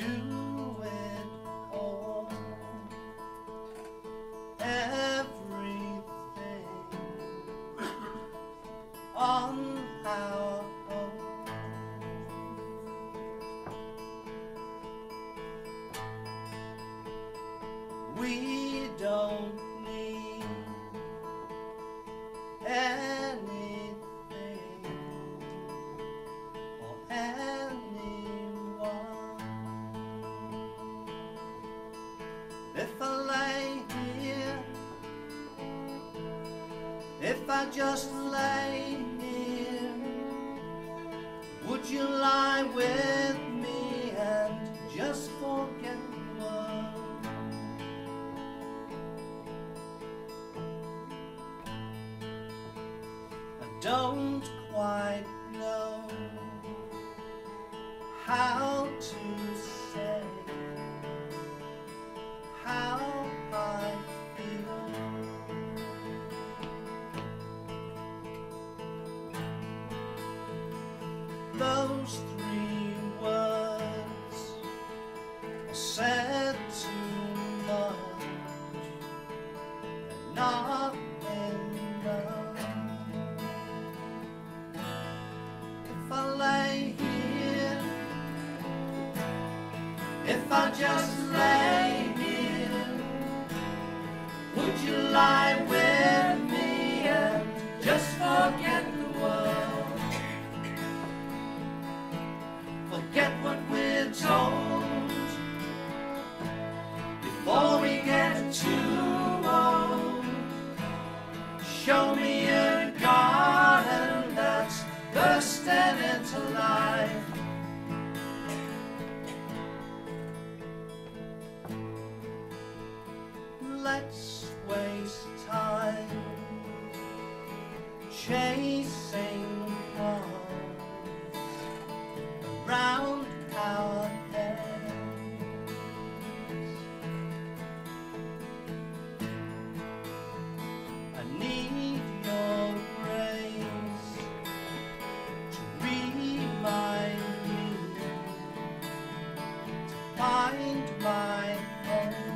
do it all. Everything on our own. We don't need anything or anyone. If I lay here, if I just lay here, would you lie with me and just forget the world? I don't quite know how to say how I feel. Those three words are said too much and not enough. If I lay here, if I just lay here, would you lie with me and just forget the world? Forget what we're told before we get too old. Show me a garden that's bursting into life. Let's waste time chasing cars around our heads. I need your grace to remind me to find my home.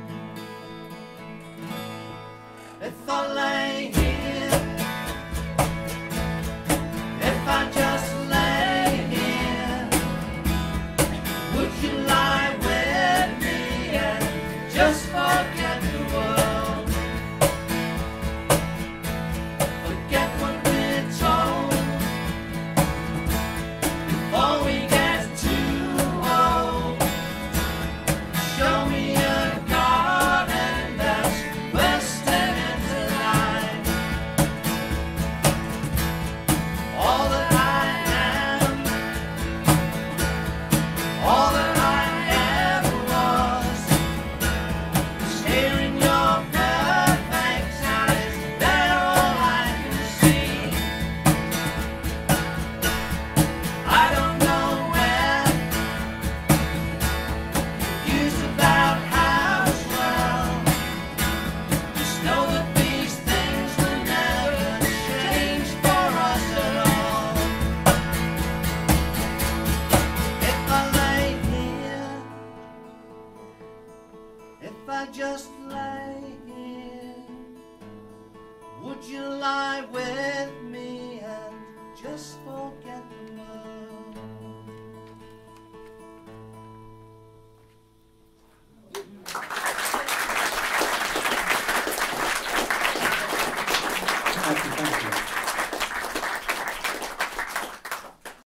If I lay here, if I just lay here, would you lie with me and just forget the world? Forget what we're told before we get too old. Show me a garden that's bursting into life. All that I am, all that I ever was, is here in your perfect eyes. They're all I can see. I don't know where, confused about how to dwell. Just know that these things will never change for us at all. If I lay here, if I just lay here, would you lie with me and just forget